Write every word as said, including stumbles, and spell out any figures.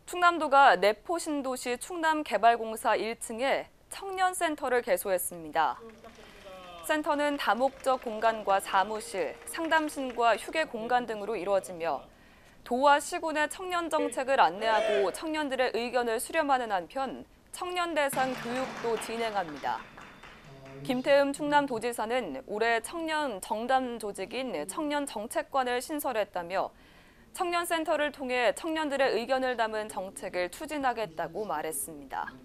충남도가 내포신도시 충남개발공사 일 층에 청년센터를 개소했습니다. 센터는 다목적 공간과 사무실, 상담실과 휴게 공간 등으로 이루어지며 도와 시군의 청년 정책을 안내하고 청년들의 의견을 수렴하는 한편 청년 대상 교육도 진행합니다. 김태흠 충남도지사는 올해 청년 정담 조직인 청년정책관을 신설했다며 청년센터를 통해 청년들의 의견을 담은 정책을 추진하겠다고 말했습니다.